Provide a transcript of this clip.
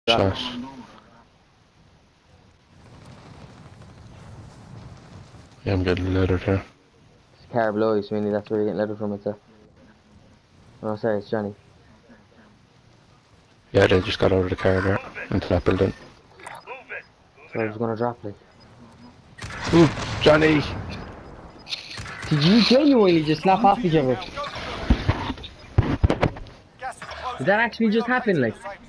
Shot. Yeah, I'm getting leather there. It's car below you, Sweeney. That's where you're getting leather from, it's Oh, sorry, it's Johnny. Yeah, they just got out of the car there, into that building. So I was gonna drop, like. Ooh, Johnny! Did you genuinely just snap off each other? Did that actually just happen, like?